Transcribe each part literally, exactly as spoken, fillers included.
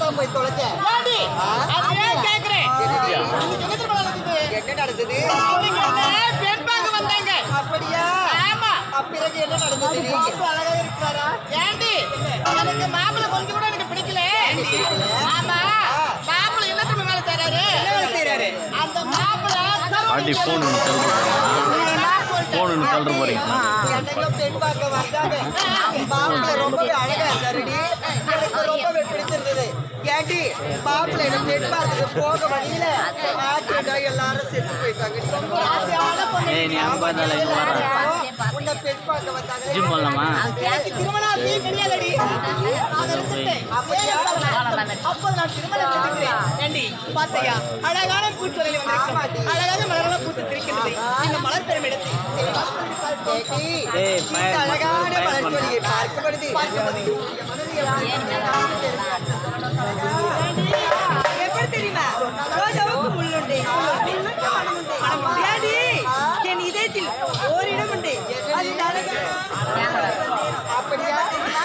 போய் தொலைச்ச ஏண்டி? அது ஏன் கேக்குறேன்? என்ன நடந்தது? பெண் பார்க்க வந்தாங்க. அப்படியா? ஆமா. பிறகு என்ன நடந்தது? அழகா இருக்கிறாரா? ஏண்டி? எனக்கு மாப்பிள்ளை கொஞ்சம் கூட எனக்கு பிடிக்கல. ஆமா. மாப்பிள்ளை என்ன தெரியுமா வேலை செய்றாரு? என்ன வேலை செய்றாரு? அந்த மாப்பிள்ளை ஆண்டி போன் போன் தள்ளுற போறீங்க. என்னையோ பெண் பார்க்க வந்தாங்க. மாப்பிள்ளை ரொம்பவே அழகா இருக்காருடி. எனக்கு ரொம்பவே பிடிச்சிருந்தது. ஏண்டி மாப்பிள்ளை என்ன பெண் பார்த்துட்டு போக வழியில ஆக்சிடென்ட் ஆகி எல்லாரும் செத்து போயிட்டாங்க. ரொம்ப ஆசையான பொண்ணு. ஏய் நீ அங்க பாத்தால இங்க வர. உன்னை பெண் பார்க்க வந்தாங்க. ஜிம் போலாமா? எனக்கு திருமணம் ஆகி கிடையாதுடி. நான் இருந்துட்டேன். அப்படியே அப்போ நான் திருமணம் செஞ்சுக்கிறேன். ஏண்டி பாத்தையா அழகான பூச்சொலையில வந்திருக்கோம். அழகான மலர்களை பூத்து திரிக்கின்றது. இந்த மலர் பெரும் இடத்தில் ஏய் இந்த அழகான மலர் கொடியை பார்க்கும் பொழுது எப்படி தெரியுமா? ரோஜாவுக்கு முள்ளுண்டு, முள்ளுக்கு மனமுண்டு. ஏடி, என் இதயத்தில் ஓரிடம் உண்டு. அது அழகா அப்படியா தெரியுமா?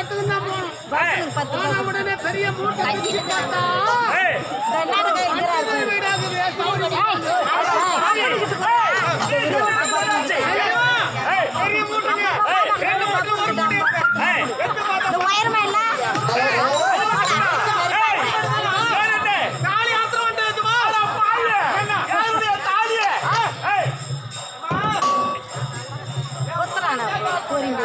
பத்துக்கு தான் போகணும். போன உடனே பெரிய மூட்டை பிடிச்சு பார்த்தா வீடாகுது. பெரிய மூட்டைங்க. ரெண்டு மூட்டை ஒரு மூட்டை இந்த உயரமா இல்ல தாலி ஆத்திரம் வந்துமா பாரு யாருடைய தாலி ஏய் ஒத்தறானே போறீங்க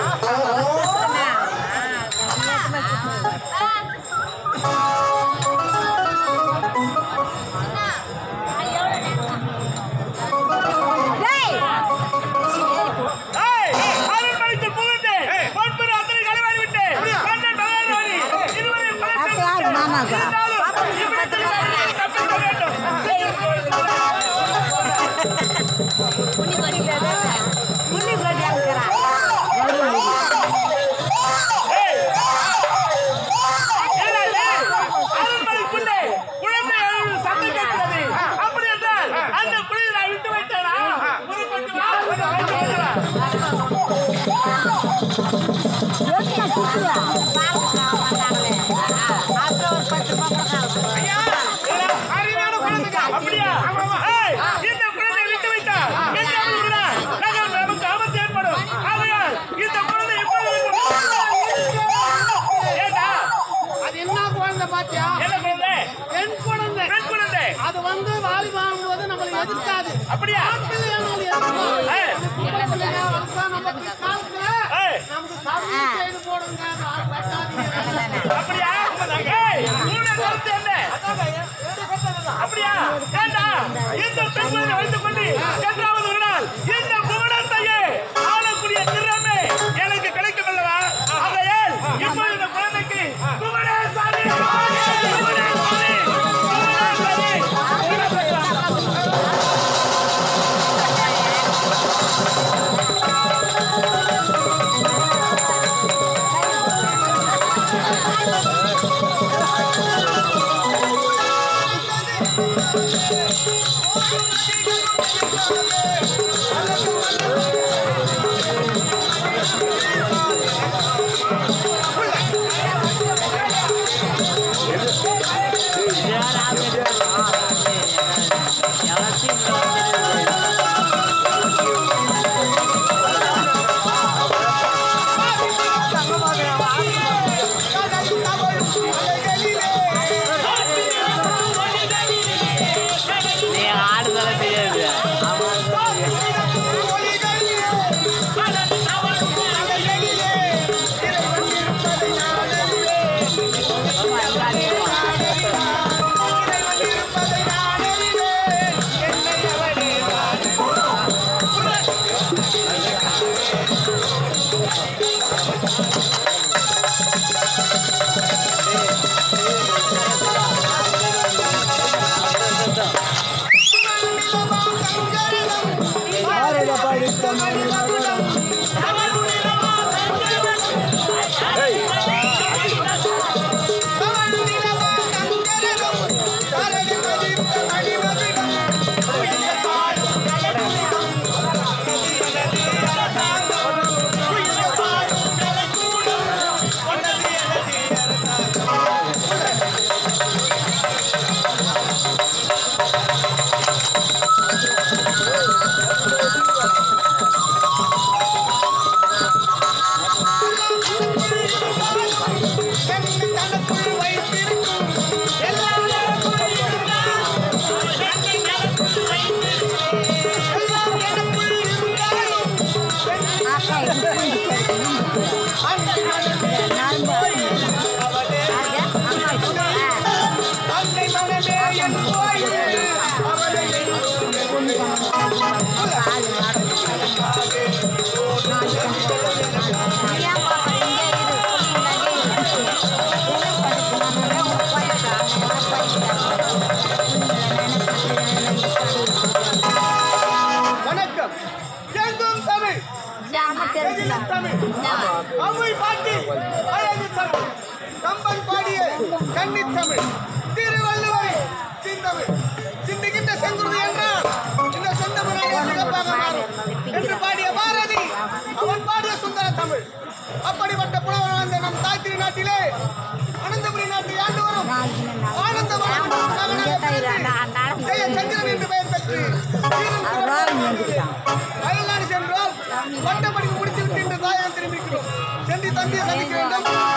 அது வந்து வாலி வாங்குவது நம்மளை எதிர்க்காது. அப்படியா? அப்படியா? இந்த பெண்களை வைத்துக் கொண்டு என்றாவது ஒரு நாள் இந்த புவனத்தையே ஆளக்கூடிய திறமை எனக்கு கிடைக்கும் அல்லவா? ஆகையால் இப்போ இந்த குழந்தைக்கு புவனேஸ்வரி அவை பாட்டி அழகு தமிழ் கம்பன் பாடிய கன்னித் தமிழ் திருவள்ளுவர் சிந்தமிழ் சிந்துகின்ற செங்குருதி என்றால் இந்த சொந்தமனாக சிறப்பாக மாறும் என்று பாடிய பாரதி அவன் பாடிய சுந்தர தமிழ் அப்படிப்பட்ட புலவன் நம் தாய் திரு பட்டப்படிப்பு முடித்து விட்டு இந்த தாயகம் திரும்பிக்கிறோம். சென்று தம்பியை சந்திக்க வேண்டும்.